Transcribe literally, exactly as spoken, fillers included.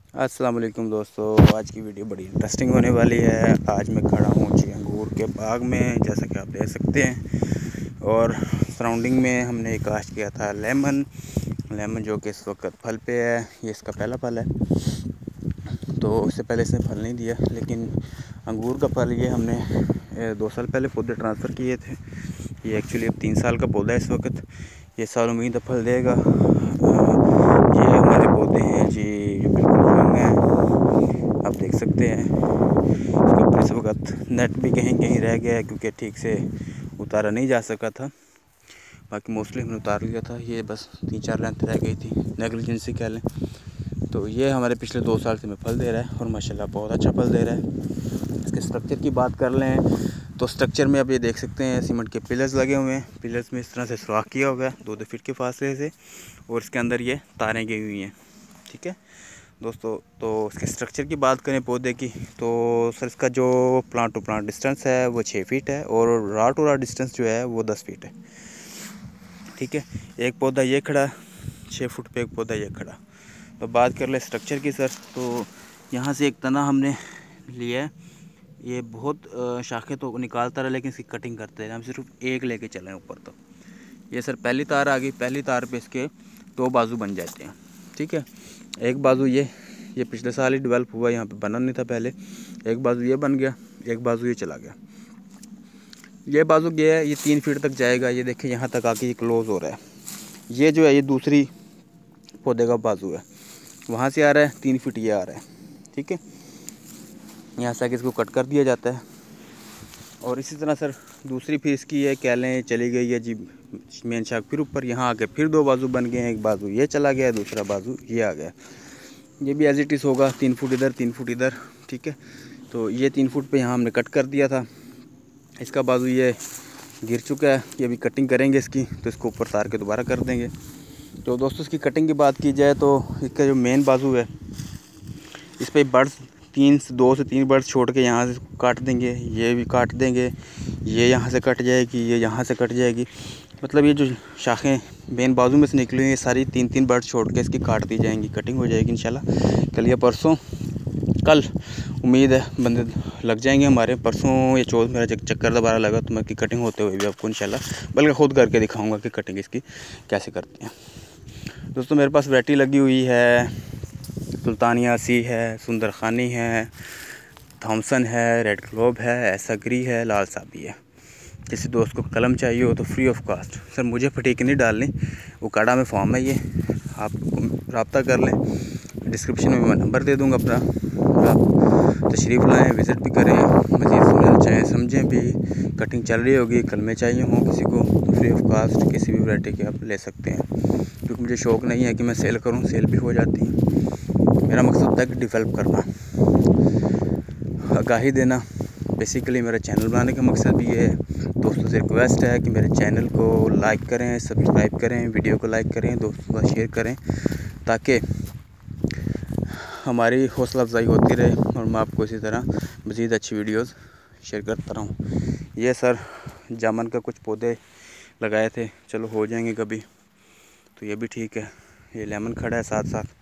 अस्सलाम वालेकुम दोस्तों, आज की वीडियो बड़ी इंटरेस्टिंग होने वाली है। आज मैं खड़ा हूँ जी अंगूर के बाग में, जैसा कि आप देख सकते हैं। और सराउंडिंग में हमने काश्त किया था लेमन लेमन जो कि इस वक्त फल पे है। ये इसका पहला फल है, तो उससे पहले इसने फल नहीं दिया। लेकिन अंगूर का फल ये हमने दो साल पहले पौधे ट्रांसफ़र किए थे। ये एक्चुअली अब तीन साल का पौधा है इस वक्त। ये साल उम्मीद है फल देगा। ये हमारे पौधे हैं जी, बिल्कुल यंग हैं, आप देख सकते हैं। इसके ऊपर इस वक्त नेट भी कहीं कहीं रह गया है क्योंकि ठीक से उतारा नहीं जा सका था। बाकी मोस्टली हमने उतार लिया था। ये बस तीन चार लेंथ रह गई थी, नेगलिजेंसी कह लें। तो ये हमारे पिछले दो साल से में फल दे रहा है और माशाल्लाह बहुत अच्छा फल दे रहा है। इसके स्ट्रक्चर की बात कर लें तो स्ट्रक्चर में आप ये देख सकते हैं सीमेंट के पिलर्स लगे हुए हैं। पिलर्स में इस तरह से सुराख किया हुआ है दो दो फीट के फासले से, और इसके अंदर ये तारें गई हुई हैं। ठीक है दोस्तों, तो इसके स्ट्रक्चर की बात करें पौधे की, तो सर इसका जो प्लांट टू प्लांट डिस्टेंस है वो छः फीट है और रा टू रा डिस्टेंस जो है वो दस फीट है। ठीक है, एक पौधा ये खड़ा, छः फुट पे एक पौधा ये खड़ा। तो बात कर ले स्ट्रक्चर की सर, तो यहाँ से एक तना हमने लिया है। ये बहुत शाखें तो निकालता रहा, लेकिन इसकी कटिंग करते रहे, हम सिर्फ एक लेके चले ऊपर तक। तो ये सर पहली तार आ गई। पहली तार पे इसके दो बाजू बन जाते हैं। ठीक है, एक बाजू ये ये पिछले साल ही डेवलप हुआ, यहाँ पे बना नहीं था पहले। एक बाजू ये बन गया, एक बाजू ये चला गया। ये बाजू गया है, ये तीन फीट तक जाएगा। ये देखिए यहाँ तक आके ये क्लोज हो रहा है। ये जो है ये दूसरी पौधे का बाजू है, वहाँ से आ रहा है तीन फीट ये आ रहा है। ठीक है, यहाँ से आके इसको कट कर दिया जाता है। और इसी तरह सर दूसरी फिर इसकी ये कह लें चली गई है जी मेन शाख, फिर ऊपर यहाँ आके फिर दो बाजू बन गए हैं। एक बाजू ये चला गया, दूसरा बाजू ये आ गया। ये भी एज इट इज़ होगा, तीन फुट इधर तीन फुट इधर। ठीक है, तो ये तीन फुट पे यहाँ हमने कट कर दिया था। इसका बाजू ये गिर चुका है, ये भी कटिंग करेंगे इसकी, तो इसको ऊपर तार के दोबारा कर देंगे। तो दोस्तों इसकी कटिंग की बात की जाए तो इसका जो मेन बाजू है इस पर बर्ड्स तीन से दो से तीन बर्ड्स छोड़ के यहाँ से काट देंगे। ये भी काट देंगे, ये यहाँ से कट जाएगी, ये यहाँ से कट जाएगी। मतलब ये जो शाखें मेन बाजू में से निकली हुई ये सारी तीन तीन बर्ड्स छोड़ के इसकी काट दी जाएंगी, कटिंग हो जाएगी इंशाल्लाह। कल या परसों, कल उम्मीद है बंदे लग जाएंगे हमारे। परसों या चौथ मेरा चक्कर दोबारा लगा तो मैं इसकी कटिंग होते हुए भी आपको इंशाल्लाह बल्कि ख़ुद करके दिखाऊँगा कि कटिंग इसकी कैसे करते हैं। दोस्तों मेरे पास वैरायटी लगी हुई है, सुल्तानिया सी है, सुंदर खानी है, थॉमसन है, रेड ग्लोब है, ऐसागरी है, लाल साबी है। किसी दोस्त को कलम चाहिए हो तो फ्री ऑफ कास्ट सर मुझे फटीक नहीं डालनी, वो काड़ा में फॉर्म है, ये आप रब्ता कर लें। डिस्क्रिप्शन में मैं नंबर दे दूँगा अपना, आप तशरीफ़ लाएँ, विज़िट भी करें, मज़ीद समझना चाहें समझें भी। कटिंग चल रही होगी, कलमे चाहिए हों किसी को तो फ्री ऑफ कास्ट किसी भी वैरायटी के आप ले सकते हैं। क्योंकि मुझे शौक़ नहीं है कि मैं सेल करूं, सेल भी हो जाती है। मेरा मकसद होता है कि डेवलप करना, आगाही देना। बेसिकली मेरा चैनल बनाने का मकसद भी ये है। दोस्तों से रिक्वेस्ट है कि मेरे चैनल को लाइक करें, सब्सक्राइब करें, वीडियो को लाइक करें, दोस्तों का शेयर करें, ताकि हमारी हौसला अफजाई होती रहे और मैं आपको इसी तरह मज़ीद अच्छी वीडियोस शेयर करता रहूँ। ये सर जामुन का कुछ पौधे लगाए थे, चलो हो जाएंगे कभी, तो ये भी ठीक है। ये लेमन खड़ा है साथ साथ।